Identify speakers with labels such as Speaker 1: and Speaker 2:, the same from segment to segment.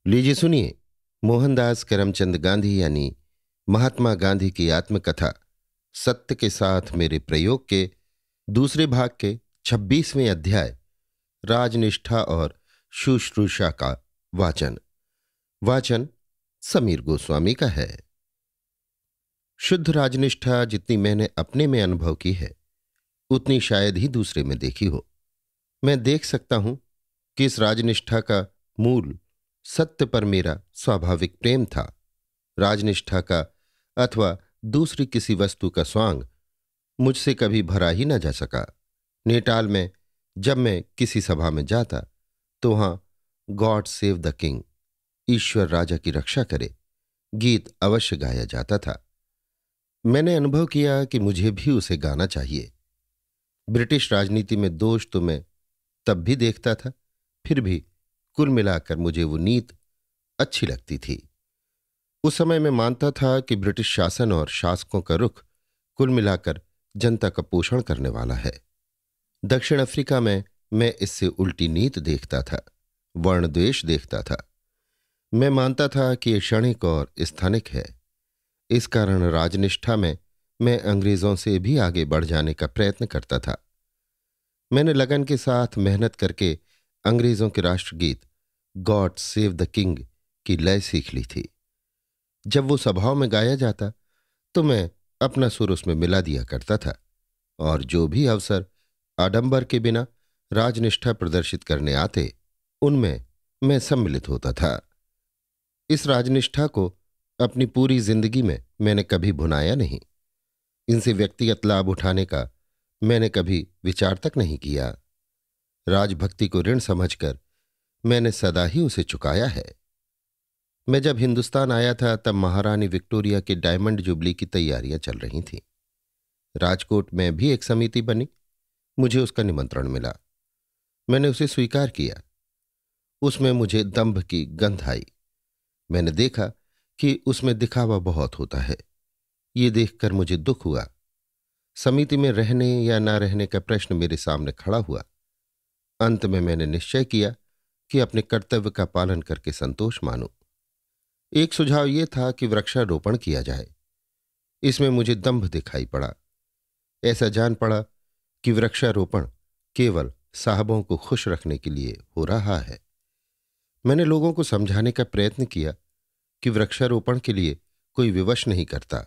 Speaker 1: लीजिए सुनिए। मोहनदास करमचंद गांधी यानी महात्मा गांधी की आत्मकथा सत्य के साथ मेरे प्रयोग के दूसरे भाग के 26वें अध्याय राजनिष्ठा और शुश्रूषा का वाचन वाचन समीर गोस्वामी का है। शुद्ध राजनिष्ठा जितनी मैंने अपने में अनुभव की है उतनी शायद ही दूसरे में देखी हो। मैं देख सकता हूं कि इस राजनिष्ठा का मूल सत्य पर मेरा स्वाभाविक प्रेम था। राजनिष्ठा का अथवा दूसरी किसी वस्तु का स्वांग मुझसे कभी भरा ही न जा सका। नेटाल में जब मैं किसी सभा में जाता तो वहां गॉड सेव द किंग, ईश्वर राजा की रक्षा करे, गीत अवश्य गाया जाता था। मैंने अनुभव किया कि मुझे भी उसे गाना चाहिए। ब्रिटिश राजनीति में दोष तो मैं तब भी देखता था, फिर भी कुल मिलाकर मुझे वो नीति अच्छी लगती थी। उस समय मैं मानता था कि ब्रिटिश शासन और शासकों का रुख कुल मिलाकर जनता का पोषण करने वाला है। दक्षिण अफ्रीका में मैं इससे उल्टी नीति देखता था, वर्ण द्वेष देखता था। मैं मानता था कि यह क्षणिक और स्थानिक है। इस कारण राजनिष्ठा में मैं अंग्रेजों से भी आगे बढ़ जाने का प्रयत्न करता था। मैंने लगन के साथ मेहनत करके अंग्रेजों के राष्ट्रगीत गॉड सेव द किंग की लय सीख ली थी। जब वो सभाओं में गाया जाता तो मैं अपना सुर उसमें मिला दिया करता था और जो भी अवसर आडंबर के बिना राजनिष्ठा प्रदर्शित करने आते उनमें मैं सम्मिलित होता था। इस राजनिष्ठा को अपनी पूरी जिंदगी में मैंने कभी भुनाया नहीं। इनसे व्यक्तिगत लाभ उठाने का मैंने कभी विचार तक नहीं किया। राजभक्ति को ऋण समझकर मैंने सदा ही उसे चुकाया है। मैं जब हिंदुस्तान आया था तब महारानी विक्टोरिया के डायमंड जुबली की तैयारियां चल रही थीं। राजकोट में भी एक समिति बनी। मुझे उसका निमंत्रण मिला। मैंने उसे स्वीकार किया। उसमें मुझे दंभ की गंध आई। मैंने देखा कि उसमें दिखावा बहुत होता है। ये देखकर मुझे दुख हुआ। समिति में रहने या न रहने का प्रश्न मेरे सामने खड़ा हुआ। अंत में मैंने निश्चय किया कि अपने कर्तव्य का पालन करके संतोष मानूं। एक सुझाव यह था कि वृक्षारोपण किया जाए। इसमें मुझे दंभ दिखाई पड़ा। ऐसा जान पड़ा कि वृक्षारोपण केवल साहबों को खुश रखने के लिए हो रहा है। मैंने लोगों को समझाने का प्रयत्न किया कि वृक्षारोपण के लिए कोई विवश नहीं करता।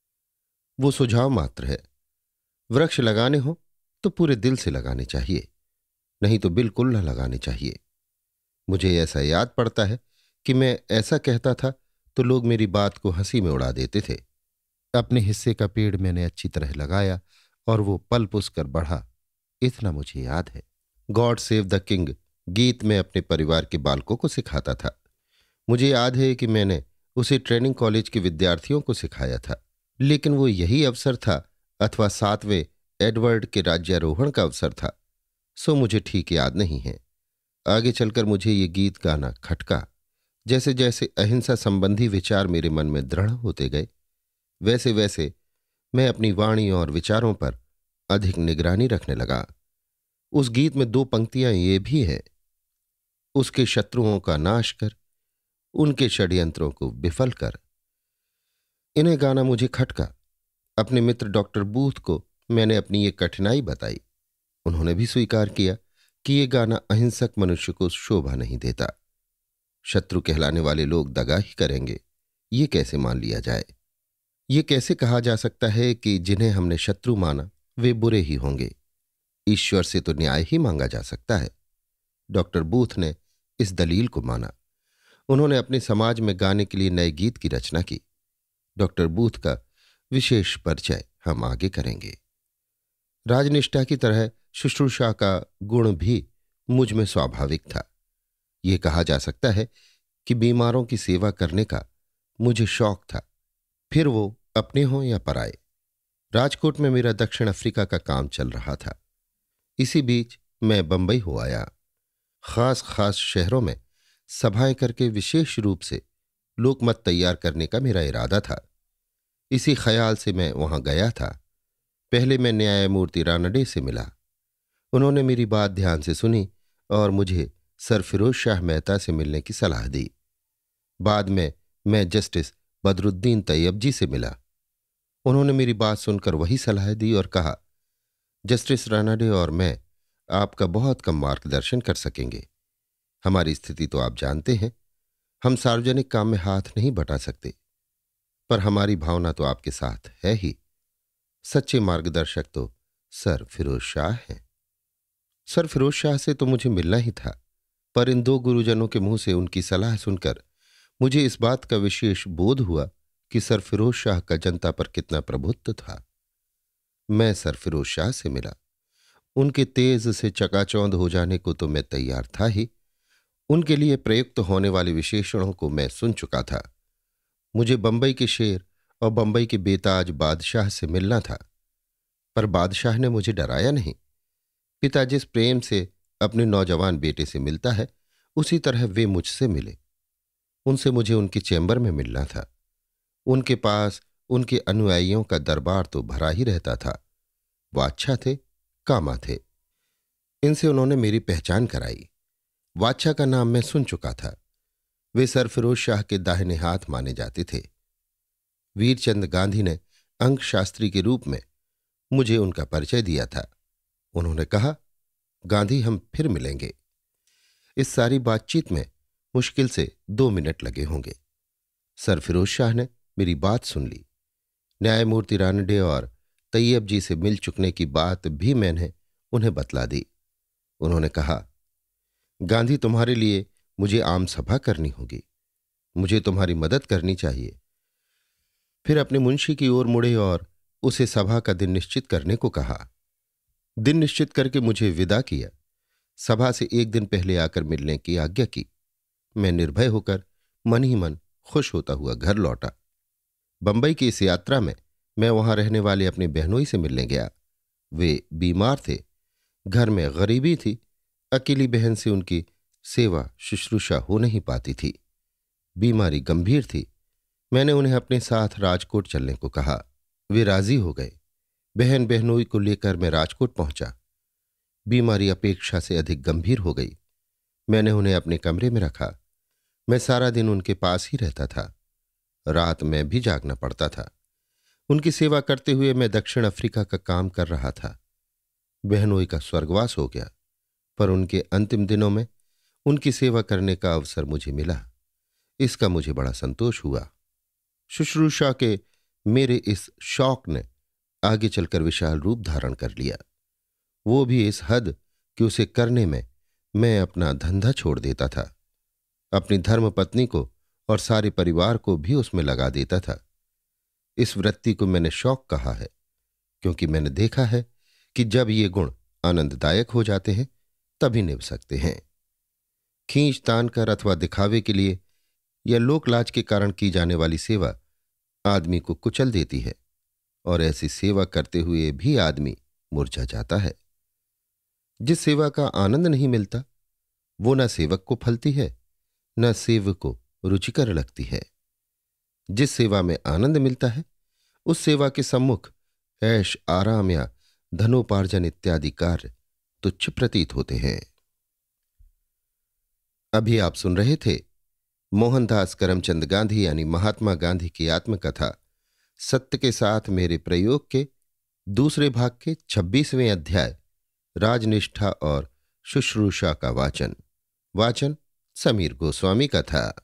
Speaker 1: वो सुझाव मात्र है। वृक्ष लगाने हो तो पूरे दिल से लगाने चाहिए, नहीं तो बिल्कुल न लगाने चाहिए। मुझे ऐसा याद पड़ता है कि मैं ऐसा कहता था तो लोग मेरी बात को हंसी में उड़ा देते थे। अपने हिस्से का पेड़ मैंने अच्छी तरह लगाया और वो पल पुस कर बढ़ा, इतना मुझे याद है। गॉड सेव द किंग गीत में अपने परिवार के बालकों को सिखाता था। मुझे याद है कि मैंने उसे ट्रेनिंग कॉलेज के विद्यार्थियों को सिखाया था, लेकिन वो यही अवसर था अथवा 7वें एडवर्ड के राज्यारोहण का अवसर था, सो मुझे ठीक याद नहीं है। आगे चलकर मुझे ये गीत गाना खटका। जैसे जैसे अहिंसा संबंधी विचार मेरे मन में दृढ़ होते गए वैसे वैसे मैं अपनी वाणी और विचारों पर अधिक निगरानी रखने लगा। उस गीत में 2 पंक्तियां ये भी है, उसके शत्रुओं का नाश कर, उनके षड्यंत्रों को विफल कर। इन्हें गाना मुझे खटका। अपने मित्र डॉक्टर बूथ को मैंने अपनी ये कठिनाई बताई। उन्होंने भी स्वीकार किया कि ये गाना अहिंसक मनुष्य को शोभा नहीं देता। शत्रु कहलाने वाले लोग दगा ही करेंगे, ये कैसे मान लिया जाए। ये कैसे कहा जा सकता है कि जिन्हें हमने शत्रु माना वे बुरे ही होंगे। ईश्वर से तो न्याय ही मांगा जा सकता है। डॉक्टर बूथ ने इस दलील को माना। उन्होंने अपने समाज में गाने के लिए नए गीत की रचना की। डॉक्टर बूथ का विशेष परिचय हम आगे करेंगे। राजनिष्ठा की तरह शुश्रूषा का गुण भी मुझ में स्वाभाविक था। ये कहा जा सकता है कि बीमारों की सेवा करने का मुझे शौक था, फिर वो अपने हों या पराए। राजकोट में मेरा दक्षिण अफ्रीका का काम चल रहा था। इसी बीच मैं बंबई हो आया। खास खास शहरों में सभाएं करके विशेष रूप से लोकमत तैयार करने का मेरा इरादा था। इसी ख्याल से मैं वहां गया था। पहले मैं न्यायमूर्ति रानडे से मिला। उन्होंने मेरी बात ध्यान से सुनी और मुझे सर फिरोज शाह मेहता से मिलने की सलाह दी। बाद में मैं जस्टिस बदरुद्दीन तैयब जी से मिला। उन्होंने मेरी बात सुनकर वही सलाह दी और कहा, जस्टिस रानाडे और मैं आपका बहुत कम मार्गदर्शन कर सकेंगे। हमारी स्थिति तो आप जानते हैं, हम सार्वजनिक काम में हाथ नहीं बटा सकते, पर हमारी भावना तो आपके साथ है ही। सच्चे मार्गदर्शक तो सर फिरोज शाह हैं। सर फिरोज शाह से तो मुझे मिलना ही था, पर इन दो गुरुजनों के मुंह से उनकी सलाह सुनकर मुझे इस बात का विशेष बोध हुआ कि सर फिरोज शाह का जनता पर कितना प्रभुत्व था। मैं सर फिरोज शाह से मिला। उनके तेज से चकाचौंध हो जाने को तो मैं तैयार था ही, उनके लिए प्रयुक्त होने वाले विशेषणों को मैं सुन चुका था। मुझे बंबई के शेर और बंबई के बेताज बादशाह से मिलना था, पर बादशाह ने मुझे डराया नहीं। पिता जिस प्रेम से अपने नौजवान बेटे से मिलता है, उसी तरह वे मुझसे मिले। उनसे मुझे उनके चैम्बर में मिलना था। उनके पास उनके अनुयायियों का दरबार तो भरा ही रहता था। वाच्छा थे, कामा थे। इनसे उन्होंने मेरी पहचान कराई। वाच्छा का नाम मैं सुन चुका था। वे सर फिरोज शाह के दाहिने हाथ माने जाते थे। वीरचंद गांधी ने अंक शास्त्री के रूप में मुझे उनका परिचय दिया था। उन्होंने कहा, गांधी हम फिर मिलेंगे। इस सारी बातचीत में मुश्किल से 2 मिनट लगे होंगे। सर फिरोज शाह ने मेरी बात सुन ली। न्यायमूर्ति रानडे और तैयब जी से मिल चुकने की बात भी मैंने उन्हें बतला दी। उन्होंने कहा, गांधी तुम्हारे लिए मुझे आम सभा करनी होगी, मुझे तुम्हारी मदद करनी चाहिए। फिर अपने मुंशी की ओर मुड़े और उसे सभा का दिन निश्चित करने को कहा। दिन निश्चित करके मुझे विदा किया। सभा से 1 दिन पहले आकर मिलने की आज्ञा की। मैं निर्भय होकर मन ही मन खुश होता हुआ घर लौटा। बंबई की इस यात्रा में मैं वहां रहने वाले अपनी बहनोई से मिलने गया। वे बीमार थे, घर में गरीबी थी। अकेली बहन से उनकी सेवा शुश्रूषा हो नहीं पाती थी। बीमारी गंभीर थी। मैंने उन्हें अपने साथ राजकोट चलने को कहा। वे राजी हो गए। बहन बहनोई को लेकर मैं राजकोट पहुंचा। बीमारी अपेक्षा से अधिक गंभीर हो गई। मैंने उन्हें अपने कमरे में रखा। मैं सारा दिन उनके पास ही रहता था। रात में भी जागना पड़ता था। उनकी सेवा करते हुए मैं दक्षिण अफ्रीका का काम कर रहा था। बहनोई का स्वर्गवास हो गया, पर उनके अंतिम दिनों में उनकी सेवा करने का अवसर मुझे मिला। इसका मुझे बड़ा संतोष हुआ। शुश्रूषा के मेरे इस शौक ने आगे चलकर विशाल रूप धारण कर लिया। वो भी इस हद कि उसे करने में मैं अपना धंधा छोड़ देता था। अपनी धर्मपत्नी को और सारे परिवार को भी उसमें लगा देता था। इस वृत्ति को मैंने शौक कहा है, क्योंकि मैंने देखा है कि जब ये गुण आनंददायक हो जाते हैं तभी निभ सकते हैं। खींच तान कर अथवा दिखावे के लिए या लोकलाज के कारण की जाने वाली सेवा आदमी को कुचल देती है, और ऐसी सेवा करते हुए भी आदमी मुरझा जाता है। जिस सेवा का आनंद नहीं मिलता, वो न सेवक को फलती है, न सेवक को रुचिकर लगती है। जिस सेवा में आनंद मिलता है, उस सेवा के सम्मुख ऐश आराम या धनोपार्जन इत्यादि कार्य तुच्छ प्रतीत होते हैं। अभी आप सुन रहे थे मोहनदास करमचंद गांधी यानी महात्मा गांधी की आत्मकथा सत्य के साथ मेरे प्रयोग के दूसरे भाग के 26वें अध्याय राजनिष्ठा और शुश्रूषा का वाचन समीर गोस्वामी का था।